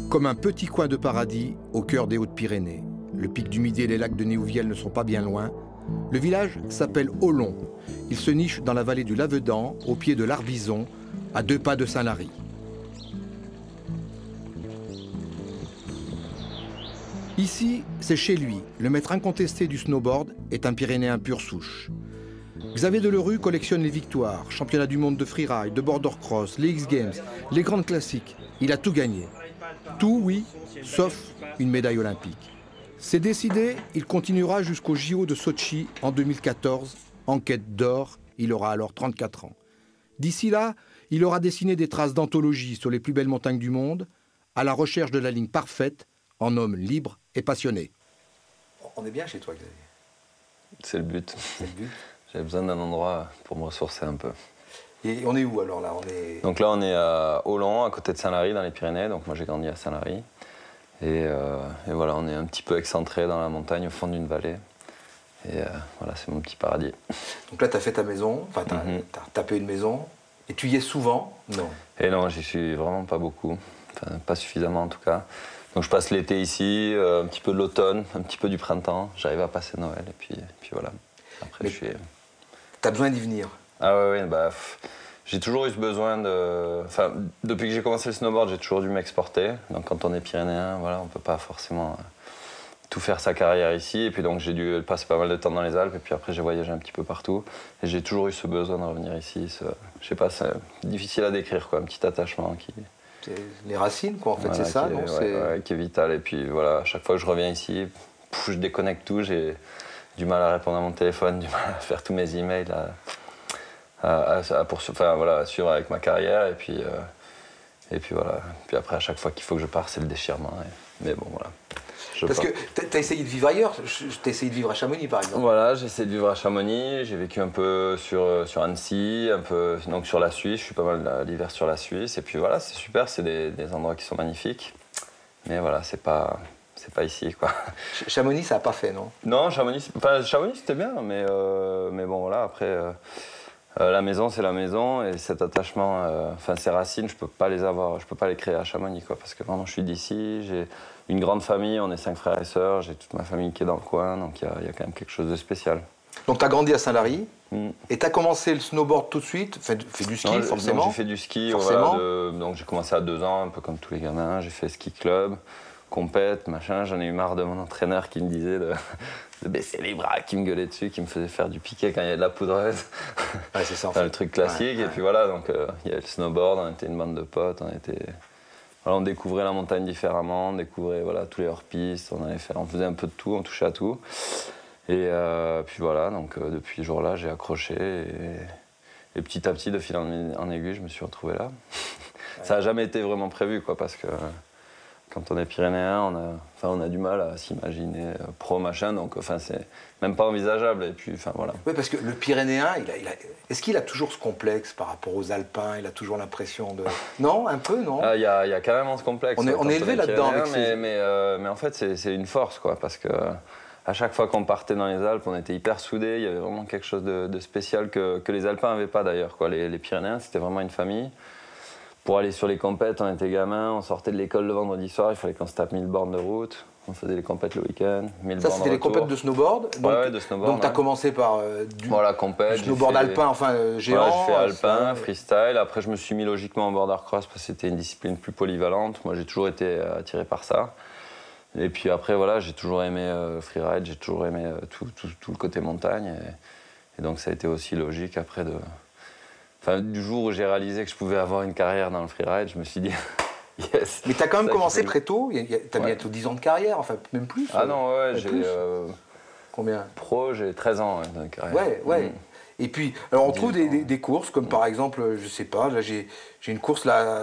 Comme un petit coin de paradis au cœur des Hautes-Pyrénées. Le pic du Midi et les lacs de Néouvielle ne sont pas bien loin. Le village s'appelle Olon. Il se niche dans la vallée du Lavedan, au pied de l'Arbizon, à 2 pas de Saint-Lary. Ici, c'est chez lui. Le maître incontesté du snowboard est un Pyrénéen pure souche. Xavier Delerue collectionne les victoires, championnats du monde de freeride, de border cross, les X-Games, les grandes classiques. Il a tout gagné. Tout, oui, sauf une médaille olympique. C'est décidé, il continuera jusqu'au JO de Sochi en 2014. En quête d'or, il aura alors 34 ans. D'ici là, il aura dessiné des traces d'anthologie sur les plus belles montagnes du monde, à la recherche de la ligne parfaite, en homme libre et passionné. On est bien chez toi, Xavier. C'est le but. C'est le but. J'avais besoin d'un endroit pour me ressourcer un peu. Et on est où alors là? Donc là, on est à Olon, à côté de Saint-Lary, dans les Pyrénées. Donc moi, j'ai grandi à Saint-Lary. Et voilà, on est un petit peu excentré dans la montagne, au fond d'une vallée. Et voilà, c'est mon petit paradis. Donc là, tu as fait ta maison, enfin, tu as tapé une maison. Et tu y es souvent? Non. Et non, j'y suis vraiment pas beaucoup. Enfin, pas suffisamment en tout cas. Donc je passe l'été ici, un petit peu de l'automne, un petit peu du printemps. J'arrive à passer Noël et puis voilà. Après, je suis... T'as besoin d'y venir? Ah ouais, bah, j'ai toujours eu ce besoin de... Enfin, depuis que j'ai commencé le snowboard, j'ai toujours dû m'exporter. Donc quand on est pyrénéen, voilà, on peut pas forcément tout faire sa carrière ici. Et puis donc j'ai dû passer pas mal de temps dans les Alpes. Et puis après, j'ai voyagé un petit peu partout. Et j'ai toujours eu ce besoin de revenir ici. Je sais pas, c'est difficile à décrire, quoi. Un petit attachement qui... Les racines, quoi, en fait, voilà, c'est ça, non? Ouais, qui est vital. Et puis voilà, à chaque fois que je reviens ici, je déconnecte tout. J'ai du mal à répondre à mon téléphone, du mal à faire tous mes emails, à suivre avec ma carrière. Et puis voilà. Puis après, à chaque fois qu'il faut que je parte, c'est le déchirement. Mais bon, voilà. Parce que tu as essayé de vivre ailleurs, tu as essayé de vivre à Chamonix par exemple. Voilà, j'ai essayé de vivre à Chamonix, j'ai vécu un peu sur Annecy, un peu donc sur la Suisse, je suis pas mal l'hiver sur la Suisse, et puis voilà, c'est super, c'est des endroits qui sont magnifiques, mais voilà, c'est pas ici, quoi. Chamonix, ça n'a pas fait, non? Non, Chamonix c'était bien, mais bon, voilà, après, la maison, c'est la maison, et cet attachement, enfin, ces racines, je peux pas les avoir, je peux pas les créer à Chamonix, quoi, parce que vraiment, je suis d'ici, j'ai une grande famille, on est 5 frères et sœurs, j'ai toute ma famille qui est dans le coin, donc il y a quand même quelque chose de spécial. Donc tu as grandi à Saint-Lary, et tu as commencé le snowboard tout de suite, fait du ski non, forcément? J'ai fait du ski, voilà, donc j'ai commencé à 2 ans, un peu comme tous les gamins, j'ai fait ski club, compète, machin, j'en ai eu marre de mon entraîneur qui me disait de baisser les bras, qui me gueulait dessus, qui me faisait faire du piquet quand il y a de la poudreuse. Ouais, c'est ça, en enfin, fait. Le truc classique, et puis voilà, donc il y avait le snowboard, on était une bande de potes, on découvrait la montagne différemment, on découvrait voilà, tous les hors-pistes, on faisait un peu de tout, on touchait à tout. Et puis voilà, donc depuis ce jour-là, j'ai accroché et petit à petit, de fil en aiguille, je me suis retrouvé là. Ouais. Ça n'a jamais été vraiment prévu, quoi, parce que quand on est pyrénéen, on a du mal à s'imaginer pro, machin, donc c'est même pas envisageable. Et puis, voilà. Oui, parce que le pyrénéen, est-ce qu'il a toujours ce complexe par rapport aux alpins? Il a toujours l'impression de... Non, un peu, non? Il y a carrément ce complexe. On est élevé là-dedans. Mais en fait, c'est une force, quoi, parce que à chaque fois qu'on partait dans les Alpes, on était hyper soudés. Il y avait vraiment quelque chose de spécial que les Alpins n'avaient pas, d'ailleurs, quoi. Les Pyrénéens, c'était vraiment une famille. Pour aller sur les compètes, on était gamins, on sortait de l'école le vendredi soir, il fallait qu'on se tape 1000 bornes de route. On faisait les compètes le week-end, 1000 bornes. Ça, c'était les compètes de snowboard? Donc, ouais, de snowboard. Donc, tu as commencé par du snowboard alpin, enfin géant? Voilà, j'ai fait alpin, freestyle. Après, je me suis mis logiquement en border cross parce que c'était une discipline plus polyvalente. Moi, j'ai toujours été attiré par ça. Et puis après, voilà, j'ai toujours aimé freeride, j'ai toujours aimé tout le côté montagne. Et donc, ça a été aussi logique après de... Enfin, du jour où j'ai réalisé que je pouvais avoir une carrière dans le freeride, je me suis dit yes. Mais tu as quand même commencé très tôt, tu as bientôt 10 ans de carrière, enfin même plus. Ah non, ouais, j'ai... Combien? Pro, j'ai 13 ans de carrière. Ouais. Et puis, alors on trouve des courses, comme par exemple, je sais pas, là j'ai une course là,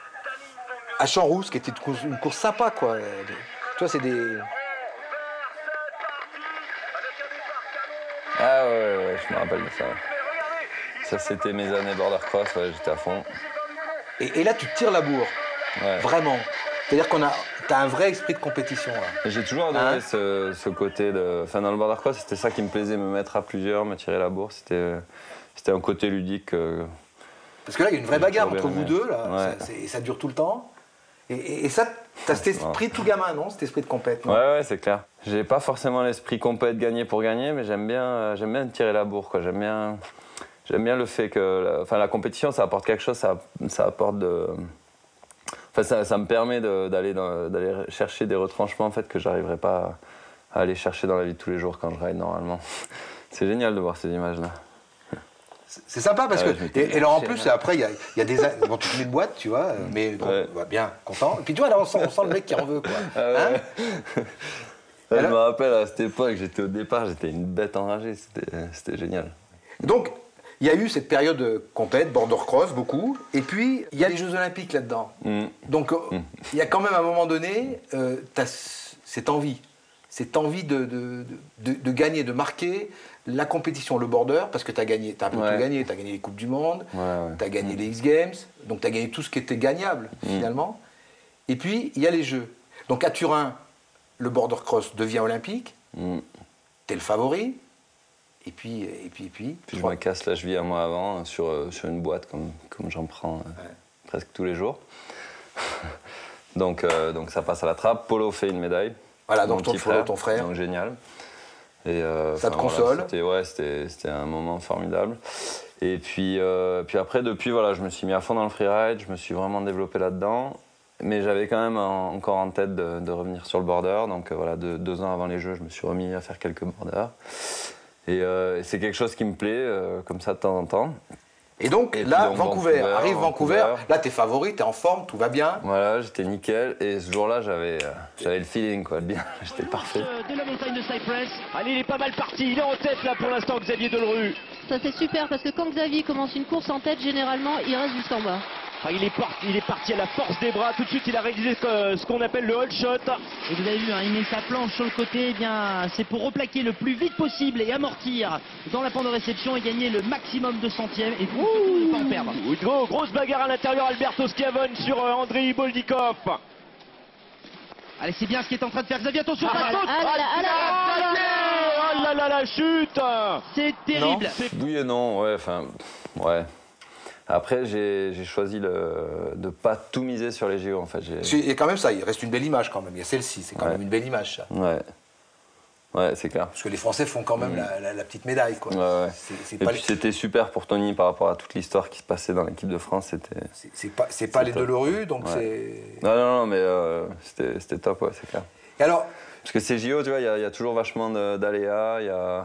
à Champs-Rousse, qui était une course sympa, quoi. Tu vois, c'est des... Ah ouais, je me rappelle de ça. Ça, c'était mes années border cross, ouais, j'étais à fond. Et là, tu tires la bourre, vraiment. C'est-à-dire t'as un vrai esprit de compétition. J'ai toujours adoré ce côté de... Enfin, dans le border cross, c'était ça qui me plaisait, me mettre à plusieurs, me tirer la bourre. C'était un côté ludique. Parce que là, il y a une vraie bagarre entre vous deux, là. Ça dure tout le temps. Et ça, T'as cet esprit de tout gamin, non? Cet esprit de compète, non? Ouais, c'est clair. J'ai pas forcément l'esprit compète gagner pour gagner, mais j'aime bien tirer la bourre, quoi. J'aime bien le fait que la compétition, ça apporte quelque chose, ça apporte de... Enfin, ça me permet d'aller chercher des retranchements en fait, que j'arriverais pas à aller chercher dans la vie de tous les jours quand je ride normalement. C'est génial de voir ces images-là. C'est sympa parce que... Et alors en plus, après, il y a des... Bon, tu te mets une boîte, tu vois, mais bon, va bien, content. Et puis tu vois, là, on sent le mec qui en veut, quoi. Je me rappelle, à cette époque, j'étais une bête enragée, c'était génial. Donc, il y a eu cette période de compète, border cross, beaucoup, et puis il y a les Jeux Olympiques là-dedans. Donc, il y a quand même, à un moment donné, t'as cette envie de gagner, de marquer la compétition, le border, parce que t'as un peu tout gagné. T'as gagné les Coupes du Monde, t'as gagné les X Games, donc t'as gagné tout ce qui était gagnable, finalement. Et puis, il y a les Jeux. Donc, à Turin, le border cross devient olympique, t'es le favori. Et puis je me casse la cheville un mois avant sur une boîte comme j'en prends presque tous les jours. donc ça passe à la trappe. Polo fait une médaille. Voilà, donc ton frère. Donc génial. Et, ça te console. Voilà, c'était un moment formidable. Et puis après, depuis, voilà, je me suis mis à fond dans le freeride. Je me suis vraiment développé là-dedans. Mais j'avais quand même encore en tête de revenir sur le border. Donc voilà, 2 ans avant les Jeux, je me suis remis à faire quelques borders. Et c'est quelque chose qui me plaît, comme ça, de temps en temps. Et donc, Vancouver, là, t'es favori, t'es en forme, tout va bien. Voilà, j'étais nickel. Et ce jour-là, j'avais le feeling, quoi, bien. J'étais parfait. De la montagne de Cypress. Allez, il est pas mal parti. Il est en tête, là, pour l'instant, Xavier Delerue. Ça, c'est super, parce que quand Xavier commence une course en tête, généralement, il reste juste en bas. Ah, il est parti à la force des bras. Tout de suite, il a réalisé ce qu'on appelle le hold shot. Et vous avez vu, il met sa planche sur le côté. Eh bien, c'est pour replaquer le plus vite possible et amortir dans la pente de réception et gagner le maximum de centièmes et ne pas en perdre. Grosse bagarre à l'intérieur. Alberto Schiavone sur Andrei Boldikov. Allez, c'est bien ce qui est en train de faire Xavier. Attention, ça saute. Oh là là, la chute. C'est terrible. Oui et non, ouais. Après, j'ai choisi de ne pas tout miser sur les JO, en fait. Il y a quand même ça, il reste une belle image quand même. Il y a celle-ci, c'est quand même une belle image, ça. Ouais, c'est clair. Parce que les Français font quand même la petite médaille, quoi. Puis c'était super pour Tony par rapport à toute l'histoire qui se passait dans l'équipe de France. C'est pas les Delerue, donc c'est... Non, mais c'était top, ouais, c'est clair. Et alors... Parce que ces JO, tu vois, il y a toujours vachement d'aléas,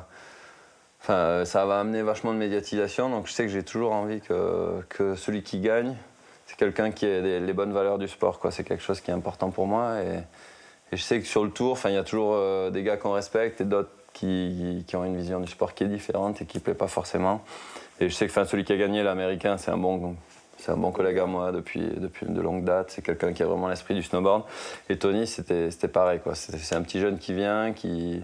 ça va amener vachement de médiatisation, donc je sais que j'ai toujours envie que celui qui gagne, c'est quelqu'un qui ait les bonnes valeurs du sport, quoi. C'est quelque chose qui est important pour moi. Et je sais que sur le tour, il y a toujours des gars qu'on respecte et d'autres qui ont une vision du sport qui est différente et qui ne plaît pas forcément. Et je sais que celui qui a gagné, l'Américain, c'est un bon collègue à moi depuis de longue date. C'est quelqu'un qui a vraiment l'esprit du snowboard. Et Tony, c'était pareil, quoi. C'est un petit jeune qui vient, qui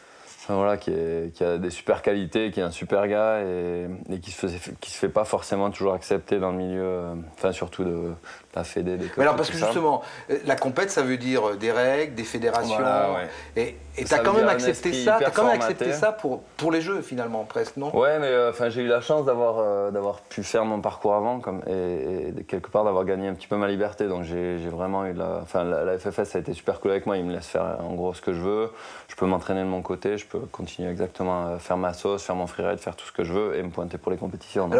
a des super qualités, qui est un super gars et qui se fait pas forcément toujours accepter dans le milieu, surtout de la fédé. Mais alors parce que justement, la compète, ça veut dire des règles, des fédérations, voilà, ouais. Et tu as quand même accepté ça, pour les Jeux finalement, presque, non? Ouais, mais j'ai eu la chance d'avoir pu faire mon parcours avant et quelque part d'avoir gagné un petit peu ma liberté, donc j'ai vraiment eu la FFS a été super cool avec moi, il me laisse faire en gros ce que je veux, je peux m'entraîner de mon côté, je peux continuer exactement à faire ma sauce, faire mon freeride, faire tout ce que je veux et me pointer pour les compétitions.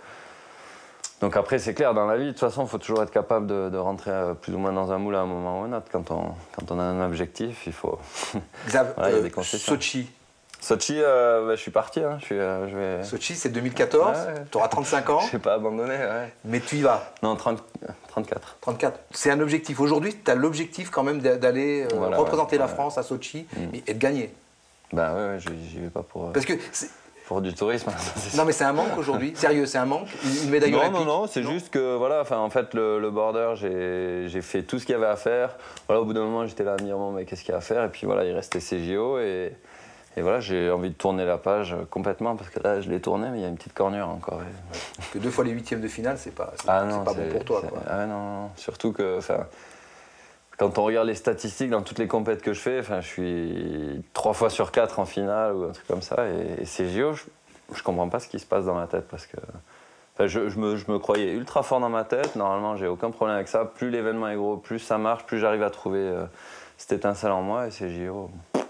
Donc après, c'est clair, dans la vie, de toute façon, il faut toujours être capable de rentrer plus ou moins dans un moule à un moment ou un autre. Quand on a un objectif, il faut... Xav, il y a des concessions. Sochi, je suis parti. Hein. Sochi, c'est 2014, tu auras 35 ans. Je n'ai pas abandonné, ouais. Mais tu y vas. Non, 34. 34. C'est un objectif. Aujourd'hui, tu as l'objectif quand même d'aller représenter la France à Sochi et de gagner. Ben ouais, j'y vais pas pour... Parce que... Pour du tourisme. Non mais c'est un manque aujourd'hui, sérieux, c'est un manque, une médaille olympique. Non, c'est juste que en fait le border, j'ai fait tout ce qu'il y avait à faire. Voilà, au bout d'un moment j'étais là à me dire bon, mais qu'est-ce qu'il y a à faire, et puis voilà, il restait ces JO et voilà, j'ai envie de tourner la page complètement parce que là je l'ai tourné mais il y a une petite cornure encore. Parce que 2 fois les huitièmes de finale, c'est pas bon pour toi, quoi. Ah non, surtout que quand on regarde les statistiques dans toutes les compètes que je fais, je suis 3 fois sur 4 en finale ou un truc comme ça. Et ces JO, je comprends pas ce qui se passe dans ma tête parce que Enfin, je me croyais ultra fort dans ma tête. Normalement, j'ai aucun problème avec ça. Plus l'événement est gros, plus ça marche, plus j'arrive à trouver cette étincelle en moi. Et ces JO,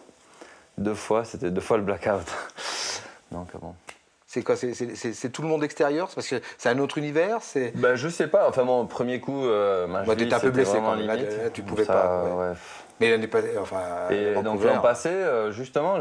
c'était 2 fois le blackout. Donc bon. C'est quoi? C'est tout le monde extérieur? C'est parce que c'est un autre univers? Ben, je sais pas. Enfin bon, premier coup, ma cheville, t'étais un peu blessé quand même. limite. Là, tu pouvais ça, pas. Ouais. Ouais. Mais l'année passée, enfin. Et donc l'an passé, justement,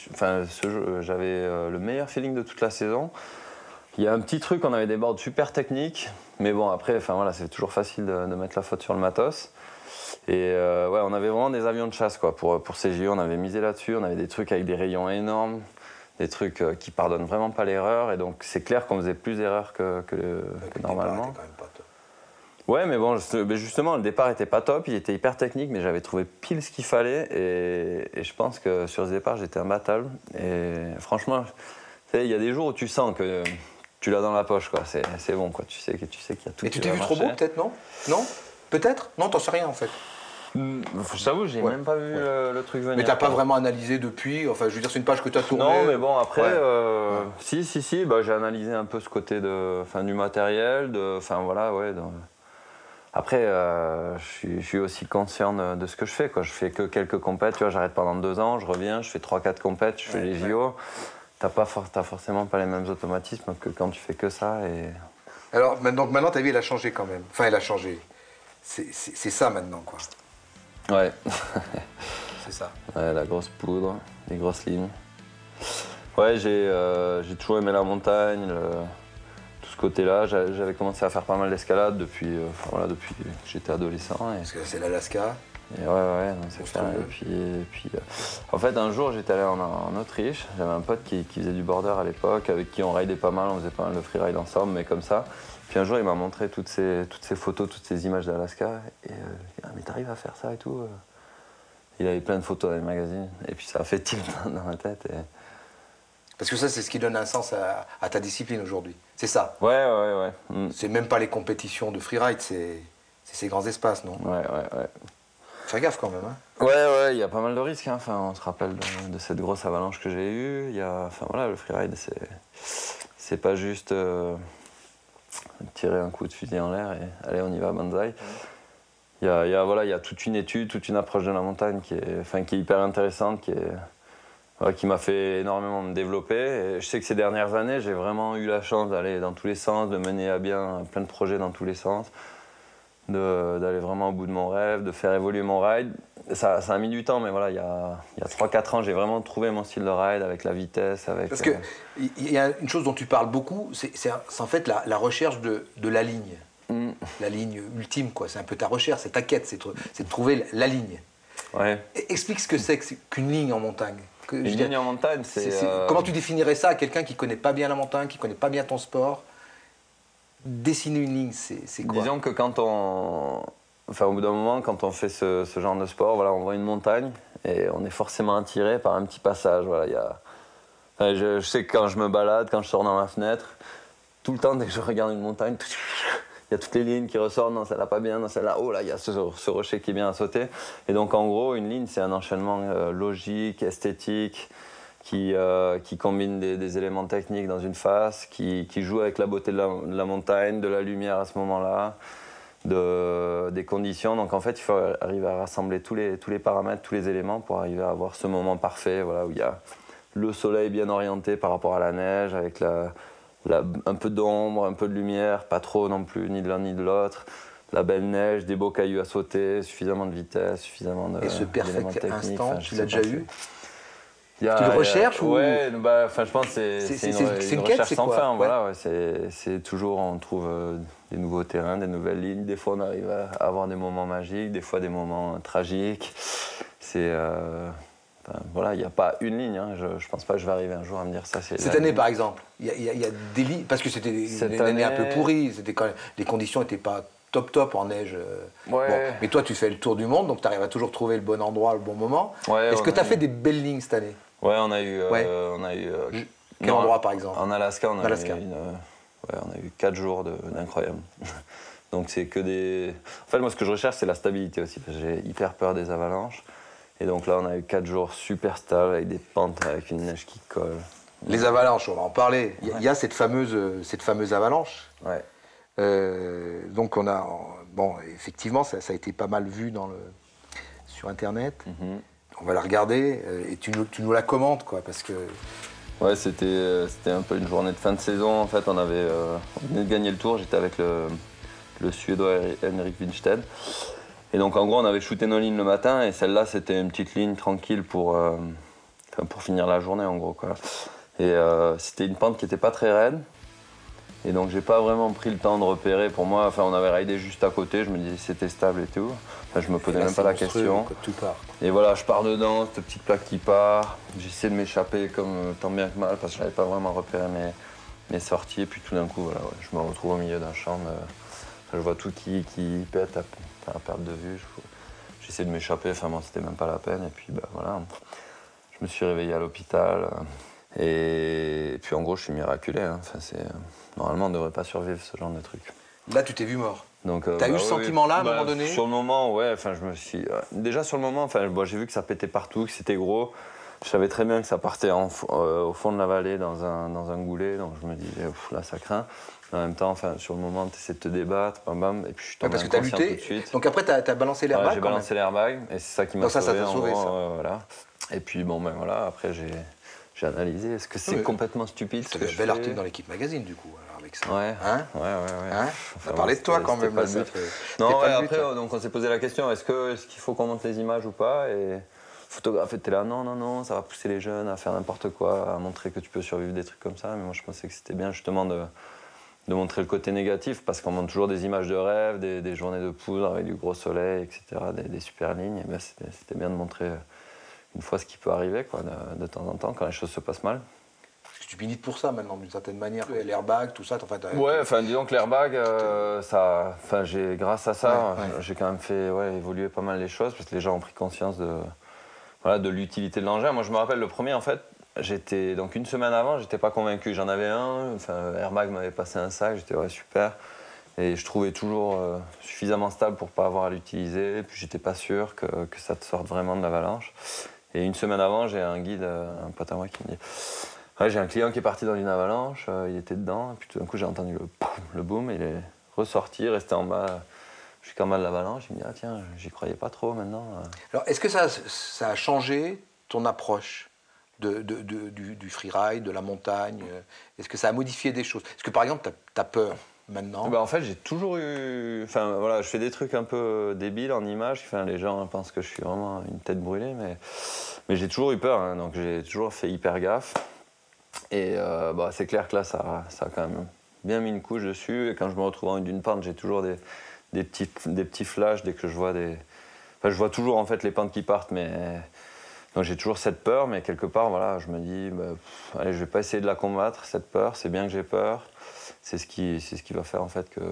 j'avais le meilleur feeling de toute la saison. Il y a un petit truc, on avait des boards super techniques, mais bon après, enfin voilà, c'est toujours facile de mettre la faute sur le matos. Et ouais, on avait vraiment des avions de chasse quoi. Pour ces JO, on avait misé là-dessus, on avait des trucs avec des rayons énormes, des trucs qui pardonnent vraiment pas l'erreur, et donc c'est clair qu'on faisait plus d'erreurs que normalement. Quand même pas top. Ouais, mais bon, justement, le départ était pas top, il était hyper technique, mais j'avais trouvé pile ce qu'il fallait, et je pense que sur ce départ, j'étais imbattable. Et franchement, il y a des jours où tu sens que tu l'as dans la poche, quoi. C'est bon, quoi. Tu sais qu'il y a tout. Et tu t'es vu trop beau, peut-être, non? Non? Peut-être? Non, t'en sais rien, en fait. Je t'avoue, j'ai même pas vu le truc venir. Mais t'as pas vraiment analysé depuis? Enfin, je veux dire, c'est une page que t'as tournée. Non, mais bon, après, si, bah, j'ai analysé un peu ce côté du matériel, enfin voilà, ouais. Après, je suis aussi conscient de ce que je fais, quoi. Je fais que quelques compètes, tu vois, j'arrête pendant 2 ans, je reviens, je fais 3-4 compètes, je fais les JO. T'as forcément pas les mêmes automatismes que quand tu fais que ça. Et... Alors, maintenant, ta vie, elle a changé quand même. Enfin, elle a changé. C'est ça maintenant, quoi. Ouais. C'est ça. Ouais, la grosse poudre, les grosses lignes. Ouais, j'ai toujours aimé la montagne, tout ce côté-là. J'avais commencé à faire pas mal d'escalade depuis que j'étais adolescent. Parce que c'est l'Alaska. Et ouais, c'est clair. Et puis, en fait, un jour, j'étais allé en Autriche. J'avais un pote qui faisait du border à l'époque, avec qui on raidait pas mal, on faisait pas mal de freeride ensemble, mais comme ça. Puis un jour, il m'a montré toutes ces photos, toutes ces images d'Alaska. Et il dit, mais t'arrives à faire ça et tout? Il avait plein de photos dans les magazines. Et puis ça a fait tilt dans ma tête. Et... Parce que ça, c'est ce qui donne un sens à ta discipline aujourd'hui. C'est ça. Ouais. C'est même pas les compétitions de freeride, c'est ces grands espaces, non? Ouais. Fais gaffe quand même, hein. Ouais, il y a pas mal de risques, hein. Enfin, on se rappelle de cette grosse avalanche que j'ai eue. Le freeride, c'est pas juste tirer un coup de fusil en l'air et allez, on y va, banzai. Il y a toute une étude, toute une approche de la montagne qui est hyper intéressante, qui m'a fait énormément me développer. Et je sais que ces dernières années, j'ai vraiment eu la chance d'aller dans tous les sens, de mener à bien plein de projets dans tous les sens, d'aller vraiment au bout de mon rêve, de faire évoluer mon ride. Ça a mis du temps, mais voilà, il y a 3-4 ans, j'ai vraiment trouvé mon style de ride avec la vitesse. Parce qu'il y a une chose dont tu parles beaucoup, c'est en fait la recherche de la ligne. La ligne ultime, quoi. C'est un peu ta recherche, c'est ta quête, c'est de trouver la ligne. Ouais. Explique ce que c'est qu'une ligne en montagne. Une ligne en montagne, c'est... Comment tu définirais ça à quelqu'un qui ne connaît pas bien la montagne, qui ne connaît pas bien ton sport? Dessiner une ligne, c'est quoi? Disons que au bout d'un moment, quand on fait ce genre de sport, voilà, on voit une montagne et on est forcément attiré par un petit passage. Voilà, je sais que quand je me balade, quand je sors dans ma fenêtre, tout le temps, dès que je regarde une montagne, il y a toutes les lignes qui ressortent, non, celle-là pas bien, non, celle-là, oh là, il y a ce rocher qui est bien à sauter. Et donc, en gros, une ligne, c'est un enchaînement logique, esthétique, qui combine des éléments techniques dans une face, qui joue avec la beauté de la montagne, de la lumière à ce moment-là, des conditions. Donc, en fait, il faut arriver à rassembler tous les paramètres, tous les éléments pour arriver à avoir ce moment parfait, voilà, où il y a le soleil bien orienté par rapport à la neige, avec un peu d'ombre, un peu de lumière, pas trop non plus, ni de l'un ni de l'autre. La belle neige, des beaux cailloux à sauter, suffisamment de vitesse, suffisamment d'éléments techniques. Et ce perfect instant, tu l'as déjà eu? Tu le recherches ou... Ouais, je pense que c'est une recherche sans fin. Ouais. Voilà, c'est toujours, on trouve des nouveaux terrains, des nouvelles lignes. Des fois, on arrive à avoir des moments magiques, des fois des moments tragiques. Voilà, il n'y a pas une ligne. Hein. Je ne pense pas que je vais arriver un jour à me dire ça. Cette année, par exemple, il y a des lignes, parce que c'était une année un peu pourrie, les conditions n'étaient pas top en neige. Ouais. Bon, mais toi, tu fais le tour du monde, donc tu arrives à toujours trouver le bon endroit, le bon moment. Ouais, est-ce que tu as fait des belles lignes cette année? Ouais, on a eu... Quel endroit, par exemple? En Alaska, on a eu 4 jours d'incroyable. Donc c'est que des... En fait, moi, ce que je recherche, c'est la stabilité aussi, parce que j'ai hyper peur des avalanches. Et donc là, on a eu 4 jours super stables, avec des pentes, avec une neige qui colle. Les avalanches, on va en parler. Il y a cette fameuse avalanche. Ouais. Donc bon, effectivement, ça a été pas mal vu sur Internet. On va la regarder et tu nous la commentes, quoi, parce que... Ouais, c'était un peu une journée de fin de saison. En fait, on venait de gagner le Tour. J'étais avec le Suédois Henrik Winstedt. Et donc, en gros, on avait shooté nos lignes le matin. Et celle-là, c'était une petite ligne tranquille pour finir la journée, en gros, quoi. Et c'était une pente qui n'était pas très raide. Et donc, j'ai pas vraiment pris le temps de repérer. Pour moi, enfin, on avait raidé juste à côté. Je me disais c'était stable et tout. Enfin, je me posais même pas la question. Tout part. Et voilà, je pars dedans, cette petite plaque qui part. J'essaie de m'échapper comme tant bien que mal parce que je n'avais pas vraiment repéré mes sorties. Et puis tout d'un coup, voilà, ouais, je me retrouve au milieu d'un champ. Je vois tout qui pète à perte de vue. J'essaie de m'échapper. Enfin, bon, c'était même pas la peine. Et puis, bah, voilà, je me suis réveillé à l'hôpital. Et puis, en gros, je suis miraculé. Hein. Enfin, normalement, on ne devrait pas survivre ce genre de truc. Là, tu t'es vu mort. T'as eu ce sentiment-là à un moment donné? Sur le moment, ouais. Enfin, je me suis. Déjà sur le moment, enfin, j'ai vu que ça pétait partout, que c'était gros. Je savais très bien que ça partait au fond de la vallée dans un goulet, donc je me disais là, ça craint. Mais en même temps, enfin, sur le moment, tu essaies de te débattre, bam bam, et puis je suis tombé inconscient tout de suite. Donc après, t'as balancé l'airbag. Ouais, j'ai balancé l'airbag, et c'est ça qui m'a sauvé. Ça t'a sauvé, ça. Voilà. Et puis bon, ben voilà. Après, j'ai analysé. Est-ce que c'est complètement stupide? Tu avais un bel article dans l'Équipe Magazine, du coup. Avec ça. Ouais. Hein? Ouais. Hein? On a parlé de toi quand même. Là, non, ouais, après, donc on s'est posé la question, est-ce qu'il faut qu'on monte les images ou pas? Et le photographe était là, non, ça va pousser les jeunes à faire n'importe quoi, à montrer que tu peux survivre des trucs comme ça. Mais moi, je pensais que c'était bien justement de montrer le côté négatif, parce qu'on montre toujours des images de rêve, des journées de poudre avec du gros soleil, etc., des super lignes. Et ben, c'était bien de montrer une fois ce qui peut arriver, quoi, de temps en temps, quand les choses se passent mal. Tu milites pour ça maintenant, d'une certaine manière. L'airbag, tout ça, en fait. Ouais, enfin, disons que l'airbag, grâce à ça, j'ai quand même fait évoluer pas mal les choses, parce que les gens ont pris conscience de l'utilité de l'engin. Moi, je me rappelle le premier, en fait, donc une semaine avant, j'étais pas convaincu. J'en avais un, enfin, Airbag m'avait passé un sac, j'étais super. Et je trouvais toujours suffisamment stable pour pas avoir à l'utiliser. Puis j'étais pas sûr que ça te sorte vraiment de l'avalanche. Et une semaine avant, j'ai un guide, un pote à moi qui me dit... Ouais, j'ai un client qui est parti dans une avalanche, il était dedans, et puis tout d'un coup j'ai entendu le boom, il est ressorti, resté en bas, jusqu'en bas de l'avalanche. Il me dit ah tiens, j'y croyais pas trop maintenant. Alors est-ce que ça a changé ton approche du freeride, de la montagne? Est-ce que ça a modifié des choses? Est-ce que par exemple t'as peur maintenant? En fait j'ai toujours eu, enfin voilà, je fais des trucs un peu débiles en images, enfin, les gens pensent que je suis vraiment une tête brûlée, mais j'ai toujours eu peur, hein, donc j'ai toujours fait hyper gaffe. Et c'est clair que là, ça a quand même bien mis une couche dessus. Et quand je me retrouve en haut d'une pente, j'ai toujours des petits flashs dès que je vois Enfin, je vois toujours en fait les pentes qui partent, mais donc j'ai toujours cette peur. Mais quelque part, voilà, je me dis, allez, je vais pas essayer de la combattre cette peur. C'est bien que j'ai peur. C'est ce qui va faire en fait que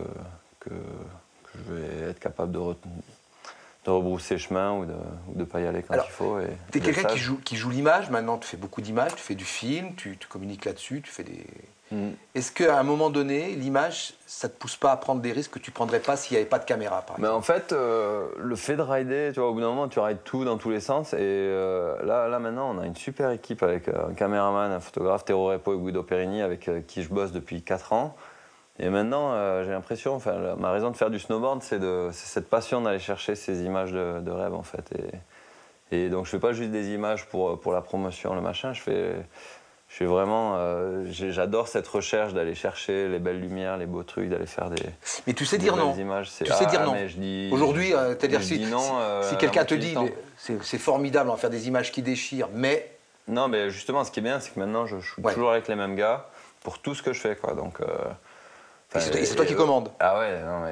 je vais être capable de rebrousser chemin ou de pas y aller quand il faut. Tu es quelqu'un qui joue l'image maintenant, tu fais beaucoup d'images, tu fais du film, tu communiques là-dessus, tu fais des... Est-ce qu'à un moment donné, l'image, ça te pousse pas à prendre des risques que tu prendrais pas s'il n'y avait pas de caméra, par exemple? En fait, le fait de rider, tu vois, au bout d'un moment, tu rides tout dans tous les sens. Et là, maintenant, on a une super équipe avec un caméraman, un photographe, Théo Repo et Guido Perini, avec qui je bosse depuis 4 ans. Et maintenant, j'ai l'impression, enfin, ma raison de faire du snowboard, c'est cette passion d'aller chercher ces images de rêve, en fait. Et donc, je fais pas juste des images pour la promotion, le machin. Je fais vraiment, j'adore cette recherche d'aller chercher les belles lumières, les beaux trucs, d'aller faire des. Mais tu sais dire non. Images. Tu sais dire non. Aujourd'hui, c'est-à-dire si quelqu'un te dit, c'est formidable en faire des images qui déchirent, mais. Non, mais justement, ce qui est bien, c'est que maintenant, je shoot toujours avec les mêmes gars pour tout ce que je fais, quoi. Donc. Et c'est toi qui commandes. Ah ouais, non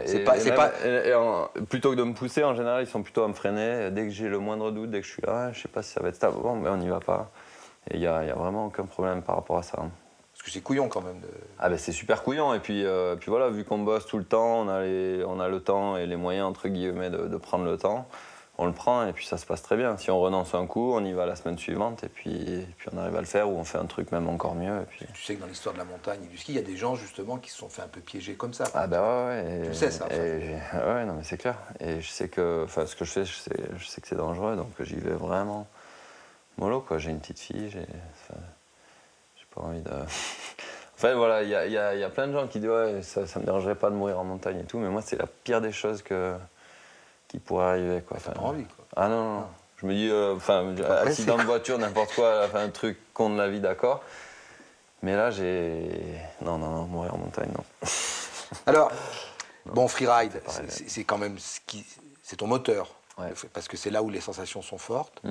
mais. Plutôt que de me pousser, en général, ils sont plutôt à me freiner. Dès que j'ai le moindre doute, dès que je suis là, je sais pas si ça va être stable, bon, mais on n'y va pas. Et il y a vraiment aucun problème par rapport à ça. Parce que c'est couillon quand même. Ah ben c'est super couillon. Et puis voilà, vu qu'on bosse tout le temps, on a le temps et les moyens, entre guillemets, de prendre le temps. On le prend et puis ça se passe très bien. Si on renonce un coup, on y va la semaine suivante et puis on arrive à le faire ou on fait un truc même encore mieux. Et puis... Tu sais que dans l'histoire de la montagne et du ski, il y a des gens justement qui se sont fait un peu piéger comme ça. Ah bah ouais. Tu sais ça. Ouais, non mais c'est clair. Et je sais que, enfin, ce que je fais, je sais que c'est dangereux, donc j'y vais vraiment mollo, quoi. J'ai une petite fille, j'ai pas envie de... En fait, voilà, il y a plein de gens qui disent ouais, ça me dérangerait pas de mourir en montagne et tout, mais moi, c'est la pire des choses qui pourrait arriver, quoi. T'as pas envie, quoi. Ah non. Je me dis, accident de voiture, n'importe quoi, enfin, un truc contre la vie, d'accord. Mais là, non, mourir en montagne, non. Alors, bon, freeride, c'est quand même c'est ton moteur. Ouais. Parce que c'est là où les sensations sont fortes.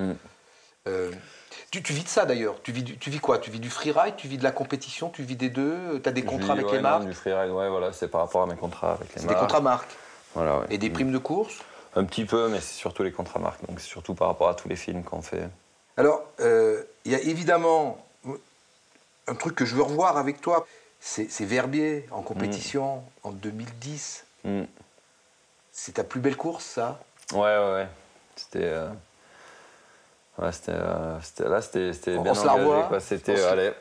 Tu vis de ça d'ailleurs. Tu vis quoi? Tu vis du freeride, tu vis de la compétition, tu vis des deux. Tu as des contrats avec les marques? Du freeride, ouais, voilà, c'est par rapport à mes contrats avec les marques. Des contrats marques. Voilà, ouais. Et des primes de course? Un petit peu, mais c'est surtout les contrats marques. Donc c'est surtout par rapport à tous les films qu'on fait. Alors, il y a évidemment un truc que je veux revoir avec toi. C'est Verbier en compétition en 2010. C'est ta plus belle course, ça? Ouais. C'était... c'était bien se la engagé, revoit, quoi. C'était... Allez.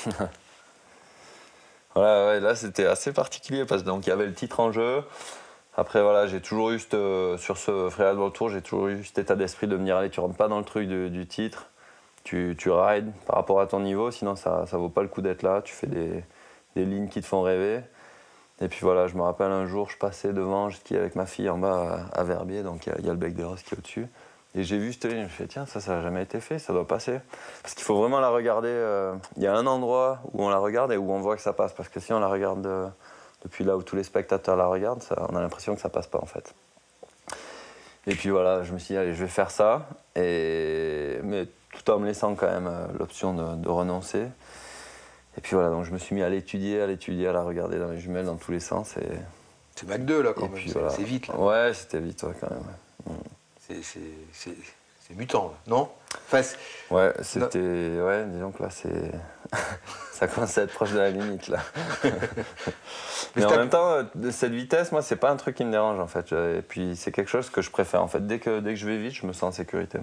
Voilà, ouais, là, c'était assez particulier parce que donc il y avait le titre en jeu. Après, voilà, j'ai toujours eu, sur ce Freeride World Tour, j'ai toujours eu cet état d'esprit de me dire, allez, tu rentres pas dans le truc du titre, tu rides par rapport à ton niveau, sinon ça vaut pas le coup d'être là, tu fais des lignes qui te font rêver. Et puis voilà, je me rappelle un jour, je passais devant, je skis avec ma fille en bas à Verbier, donc il y a le bec des Roses qui est au-dessus. Et j'ai vu cette ligne, je me suis dit, tiens, ça n'a jamais été fait, ça doit passer. Parce qu'il faut vraiment la regarder, il y a un endroit où on la regarde et où on voit que ça passe, parce que si on la regarde depuis là où tous les spectateurs la regardent, on a l'impression que ça passe pas en fait. Et puis voilà, je me suis dit, allez, je vais faire ça, mais tout en me laissant quand même l'option de renoncer. Et puis voilà, donc je me suis mis à l'étudier, à la regarder dans les jumelles dans tous les sens. C'est Mac 2 là quand et même, voilà. c'est vite là. Ouais, c'était vite quand même. C'est mutant là, non? Enfin, ouais, c'était... Ouais, disons que là, c'est... ça commence à être proche de la limite, là. Mais en même temps, cette vitesse, moi, c'est pas un truc qui me dérange, en fait. Et puis, c'est quelque chose que je préfère, en fait. Dès que je vais vite, je me sens en sécurité.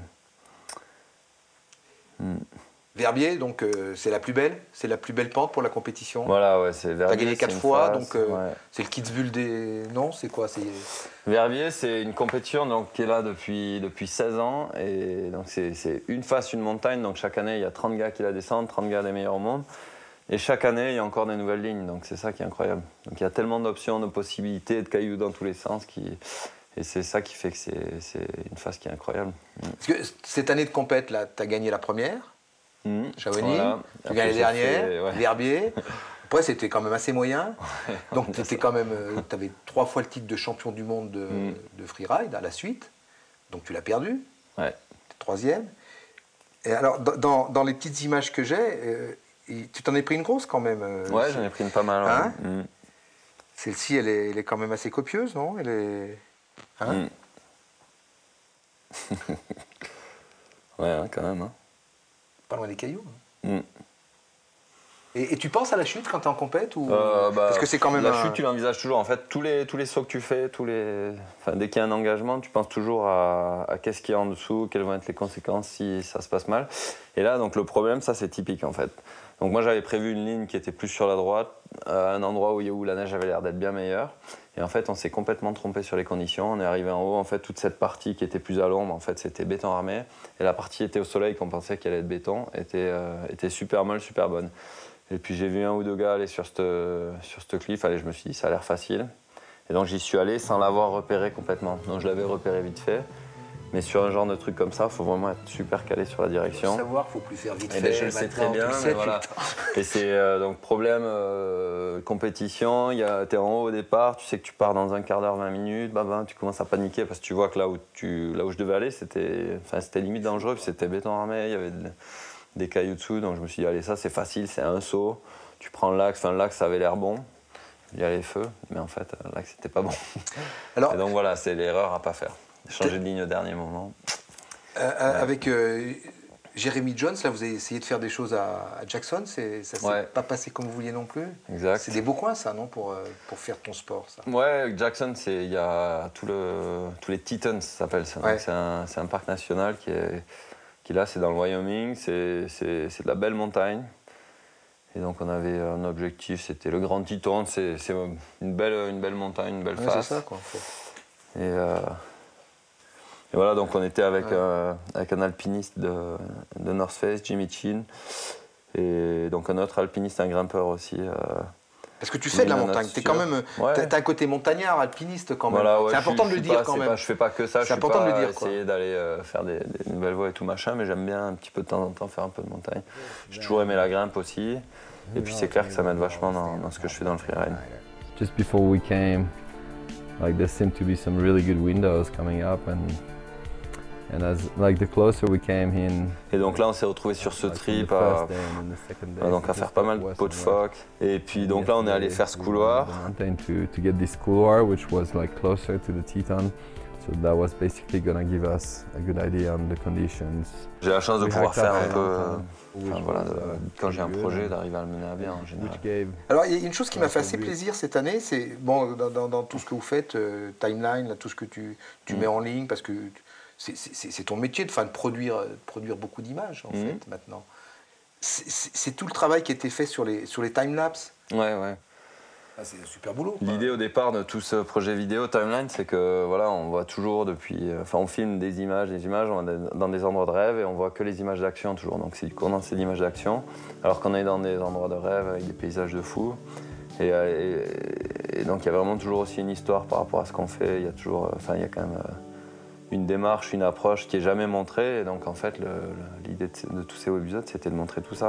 Verbier, donc c'est la plus belle pente pour la compétition. Voilà, ouais, c'est Verbier. T'as gagné 4 fois, donc ouais. c'est le Kitzbühel des... Non, c'est quoi? Verbier, c'est une compétition donc, qui est là depuis 16 ans. Et donc c'est une face, une montagne. Donc chaque année, il y a 30 gars qui la descendent, 30 gars des meilleurs au monde. Et chaque année, il y a encore des nouvelles lignes. Donc c'est ça qui est incroyable. Donc il y a tellement d'options, de possibilités, de cailloux dans tous les sens. Et c'est ça qui fait que c'est une face qui est incroyable. Parce que cette année de compète, là, tu as gagné la première. Chamonix, voilà. tu as gagné la dernière, Verbier. Après, c'était quand même assez moyen. Donc, tu avais 3 fois le titre de champion du monde de freeride à la suite. Donc, tu l'as perdu. Ouais. Tu es 3e. Et alors, dans les petites images que j'ai, tu t'en es pris une grosse quand même. Ouais, j'en ai pris une pas mal. Hein Celle-ci, elle est quand même assez copieuse, non? Elle est... Hein ouais, quand même. Hein. Pas loin des cailloux. Et tu penses à la chute quand tu es en compète ou... Parce que c'est quand même la chute, tu l'envisages toujours. En fait, tous les sauts que tu fais, dès qu'il y a un engagement, tu penses toujours à qu'est-ce qu'il y a en dessous, quelles vont être les conséquences si ça se passe mal. Et là, donc, le problème, ça, c'est typique, en fait. Donc moi, j'avais prévu une ligne qui était plus sur la droite, à un endroit où la neige avait l'air d'être bien meilleure. Et en fait, on s'est complètement trompé sur les conditions. On est arrivé en haut, en fait, toute cette partie qui était plus à l'ombre, en fait, c'était béton armé. Et la partie était au soleil, qu'on pensait qu'elle allait être béton, était super molle, super bonne. Et puis j'ai vu un ou deux gars aller sur ce cliff. Allez, je me suis dit, ça a l'air facile. Et donc j'y suis allé sans l'avoir repéré complètement. Donc je l'avais repéré vite fait. Mais sur un genre de truc comme ça, il faut vraiment être super calé sur la direction. Il faut savoir, il ne faut plus faire vite fait. Et je le sais très bien, mais voilà. Et c'est donc problème compétition, t'es en haut au départ, tu sais que tu pars dans un quart d'heure, 20 minutes, tu commences à paniquer parce que tu vois que là où je devais aller, c'était limite dangereux, c'était béton armé, il y avait des cailloux dessous, donc je me suis dit, allez, ça c'est facile, c'est un saut, tu prends l'axe, l'axe ça avait l'air bon, il y a les feux, mais en fait, l'axe c'était pas bon. Alors, et donc voilà, c'est l'erreur à pas faire. Changer de ligne au dernier moment. Avec Jeremy Jones, là, vous avez essayé de faire des choses à Jackson. Ça ne s'est pas passé comme vous vouliez non plus. Exact. C'est des beaux coins, ça, non, pour faire ton sport, ça. Ouais, Jackson, il y a tous les Tetons, ça s'appelle ça. Ouais. C'est un parc national qui là, c'est dans le Wyoming. C'est de la belle montagne. Et donc, on avait un objectif, c'était le Grand Teton. C'est une belle montagne, une belle face. C'est ça, quoi. Et voilà, donc on était avec un alpiniste de North Face, Jimmy Chin. Et donc un autre alpiniste, un grimpeur aussi. Parce que tu fais de la montagne, tu as un côté montagnard, alpiniste quand même. Voilà, ouais, c'est important de le dire quand même. Je fais pas que ça, je suis important pas de le dire, essayer d'aller faire des nouvelles voies et tout machin, mais j'aime bien un petit peu de temps en temps faire un peu de montagne. J'ai toujours aimé la grimpe aussi, et puis c'est clair que ça m'aide vachement dans ce que je fais dans le freeride. Just before we came, like there seemed to be some really good windows coming up and as like the closer we came in. Et donc là on s'est retrouvé sur ce trip donc à faire pas mal de pots de phoque. Et puis donc là on est allé faire ce couloir. To get this couloir which was like closer to the Teton. So that was basically gonna give us a good idea on the conditions. J'ai la chance de pouvoir faire un peu, voilà, quand j'ai un projet, d'arriver à le mener à bien en général. Alors il y a une chose qui m'a fait assez plaisir cette année, c'est bon, dans tout ce que vous faites, timeline, là, tout ce que tu mets en ligne, parce que c'est ton métier de produire beaucoup d'images en fait maintenant. C'est tout le travail qui a été fait sur les timelapses. Ouais. Ah, c'est un super boulot. L'idée au départ de tout ce projet vidéo Timeline, c'est que voilà, on voit toujours on filme des images, on va dans des endroits de rêve et on voit que les images d'action toujours. Donc c'est du condensé d'images d'action, alors qu'on est dans des endroits de rêve avec des paysages de fou. Et donc il y a vraiment toujours aussi une histoire par rapport à ce qu'on fait. Il y a toujours, il y a quand même une démarche, une approche qui est jamais montrée. Et donc en fait, l'idée de tous ces épisodes, c'était de montrer tout ça.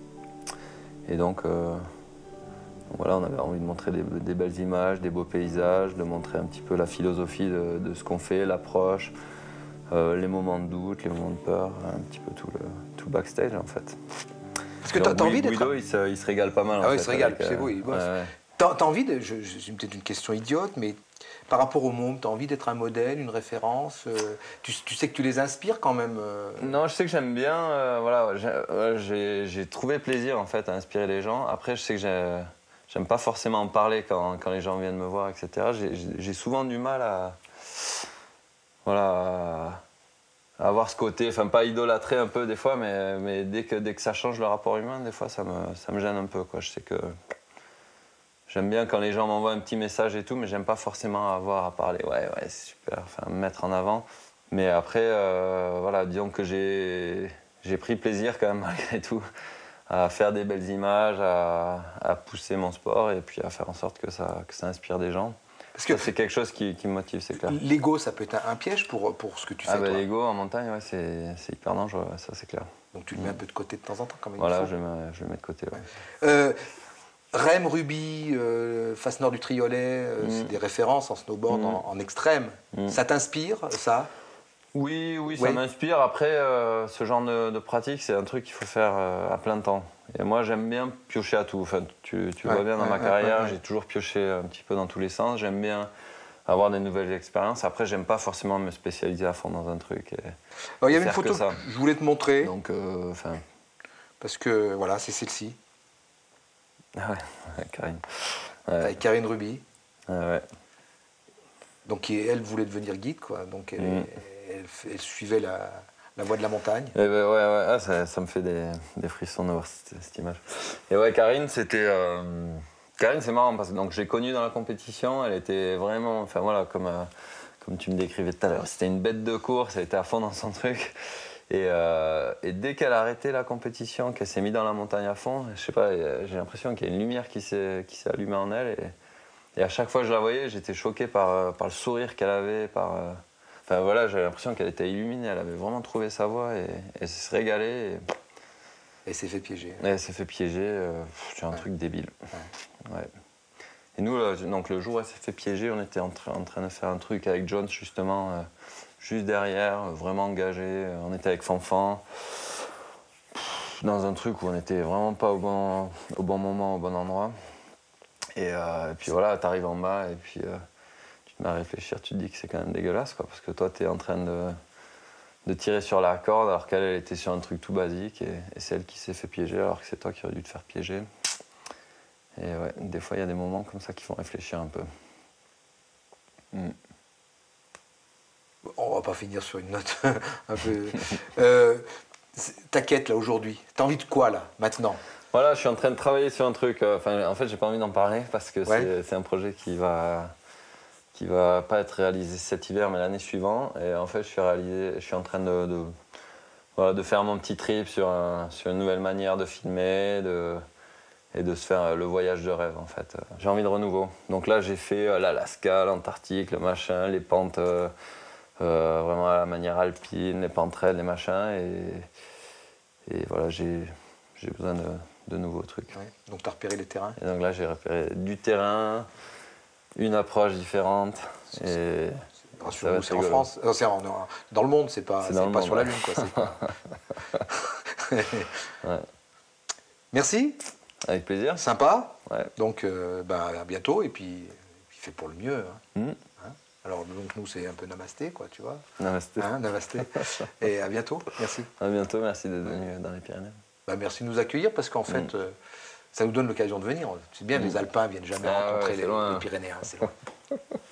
Et donc voilà, on avait envie de montrer des belles images, des beaux paysages, de montrer un petit peu la philosophie de ce qu'on fait, l'approche, les moments de doute, les moments de peur, un petit peu tout le backstage en fait. Parce que t'as envie d'être... Guido, il se régale pas mal. Ah oui, il se régale, c'est beau, il bosse. T'as envie de... C'est peut-être une question idiote, mais par rapport au monde, t'as envie d'être un modèle, une référence tu sais que tu les inspires quand même Non, je sais que j'aime bien, voilà, j'ai trouvé plaisir en fait à inspirer les gens. Après, je sais que j'aime pas forcément en parler quand les gens viennent me voir, etc. J'ai souvent du mal à avoir ce côté, enfin pas idolâtrer un peu des fois, mais dès que ça change le rapport humain, des fois ça me gêne un peu, quoi. Je sais que j'aime bien quand les gens m'envoient un petit message et tout, mais j'aime pas forcément avoir à parler. Ouais, c'est super, enfin me mettre en avant. Mais après, voilà, disons que j'ai pris plaisir quand même malgré tout à faire des belles images, à pousser mon sport et puis à faire en sorte que ça inspire des gens. Parce que c'est quelque chose qui me motive, c'est clair. L'ego, ça peut être un piège pour ce que tu fais, toi. L'ego en montagne, ouais, c'est hyper dangereux, ça c'est clair. Donc tu le mets un peu de côté de temps en temps quand même. Voilà, je le mets de côté, ouais. Rem, Ruby, face nord du Triolet, c'est des références en snowboard en extrême. Ça t'inspire, ça? Oui, ça m'inspire. Après, ce genre de pratique, c'est un truc qu'il faut faire à plein temps. Et moi, j'aime bien piocher à tout. Enfin, tu vois bien dans ma carrière, j'ai toujours pioché un petit peu dans tous les sens. J'aime bien avoir des nouvelles expériences. Après, j'aime pas forcément me spécialiser à fond dans un truc. Il y avait une photo que je voulais te montrer. Donc, parce que, voilà, c'est celle-ci. Ah ouais, Karine. Ouais. Avec Karine Ruby. Ouais. Donc, elle voulait devenir guide, quoi. Donc, elle suivait la voie de la montagne. Et ouais, ça me fait des frissons de voir cette image. Et ouais, Karine, Karine, c'est marrant parce que donc, j'ai connu dans la compétition, elle était vraiment, enfin voilà, comme tu me décrivais tout à l'heure, c'était une bête de course, elle était à fond dans son truc. Et dès qu'elle a arrêté la compétition, qu'elle s'est mise dans la montagne à fond, je sais pas, j'ai l'impression qu'il y a une lumière qui s'est allumée en elle. Et à chaque fois que je la voyais, j'étais choqué par le sourire qu'elle avait, enfin voilà, j'avais l'impression qu'elle était illuminée, elle avait vraiment trouvé sa voie et elle s'est régalée. Elle s'est fait piéger. Et elle s'est fait piéger, c'est un truc débile. Ouais. Et nous, donc, le jour où elle s'est fait piéger, on était en train de faire un truc avec Jones, justement, juste derrière, vraiment engagé. On était avec Fanfan, dans un truc où on n'était vraiment pas au bon moment, au bon endroit. Et puis voilà, t'arrives en bas et puis tu te mets à réfléchir, tu te dis que c'est quand même dégueulasse, quoi, parce que toi, t'es en train de tirer sur la corde alors qu'elle était sur un truc tout basique et c'est elle qui s'est fait piéger alors que c'est toi qui aurais dû te faire piéger. Et ouais, des fois, il y a des moments comme ça qui font réfléchir un peu. On va pas finir sur une note un peu... ta quête, là, aujourd'hui, t'as envie de quoi, là, maintenant? Voilà, je suis en train de travailler sur un truc. En fait, j'ai pas envie d'en parler parce que c'est un projet qui va pas être réalisé cet hiver, mais l'année suivante. Et en fait, je suis en train voilà, de faire mon petit trip sur une nouvelle manière de filmer et de se faire le voyage de rêve en fait. J'ai envie de renouveau. Donc là j'ai fait l'Alaska, l'Antarctique, le machin, les pentes vraiment à la manière alpine, les pentes raides, les machins et voilà j'ai besoin de nouveaux trucs. Ouais. Donc tu as repéré les terrains. Et donc là j'ai repéré du terrain, une approche différente et rassurez-vous, c'est en France, dans le monde, c'est pas sur la Lune quoi. Ouais. Merci. Avec plaisir. Sympa. Ouais. Donc à bientôt et puis fais pour le mieux. Hein. Hein. Alors donc nous c'est un peu namasté quoi, tu vois. Namasté. Hein, namasté. Et à bientôt. Merci. À bientôt, merci d'être venu dans les Pyrénées. Merci de nous accueillir parce qu'en fait ça nous donne l'occasion de venir. C'est bien, les Alpins viennent jamais rencontrer les Pyrénéens, c'est loin.